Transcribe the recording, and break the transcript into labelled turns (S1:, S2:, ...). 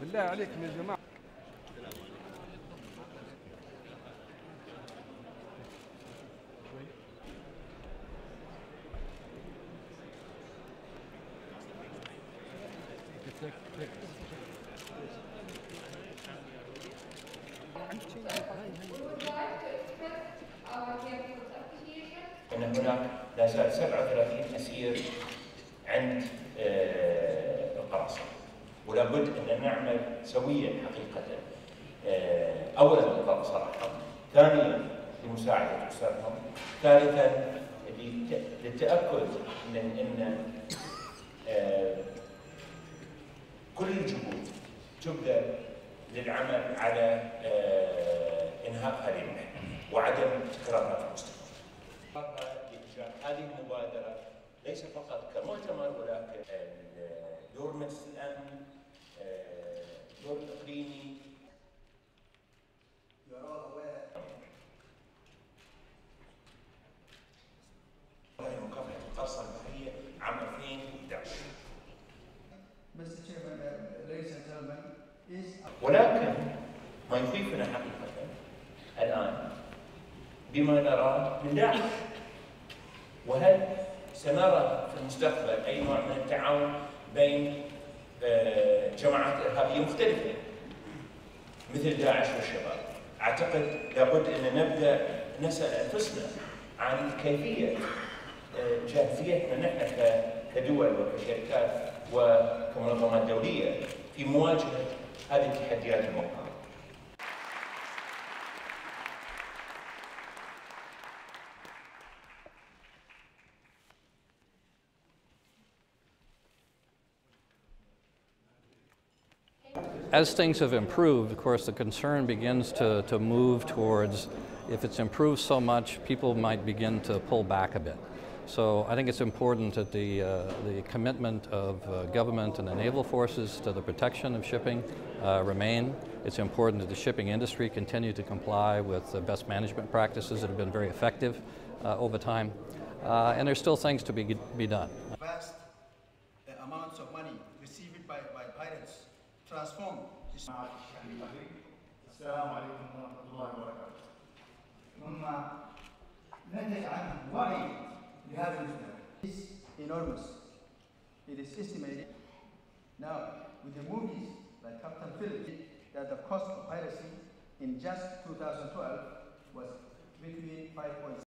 S1: بالله عليكم يا جماعة.
S2: أن هناك لا زال 37 أسير عند القراصنة، ولا بد أن نعمل سويا حقيقة. أولا لإلقاء سراحهم، ثانيا لمساعدة أسرهم، ثالثا للتأكد من أن كل الجهود تبذل للعمل على إنهاء هذه المحنة وعدم تكرارها في المستقبل. هذه المبادرة ليس فقط كمؤتمر، ولكن دور مجلس الأمن، دور الإقليمي. مكافحة القرصنة البحرية عام 2011. ولكن ما يخيفنا حقيقة الآن بما نراه من داعش. وهل سنرى في المستقبل أي نوع من التعاون بين جماعات إرهابية مختلفة مثل داعش والشباب؟ أعتقد لابد أن نبدأ نسأل أنفسنا عن كيفية جاهزيتنا نحن كدول وكشركات وكمنظمات دولية في مواجهة هذه التحديات الموقعة.
S3: As things have improved, of course, the concern begins to move towards, if it's improved so much, people might begin to pull back a bit. So I think it's important that the commitment of government and the naval forces to the protection of shipping remain. It's important that the shipping industry continue to comply with the best management practices that have been very effective over time. And there's still things to be done.
S4: Vast amounts of money received by pirates transform.
S5: السلام عليكم ورحمة الله وبركاته.
S4: ثم نتج عنه وعي لهذا المجتمع. It's enormous. It is estimated now with the movies like Captain Phillips that the cost of piracy in just 2012 was between 5.6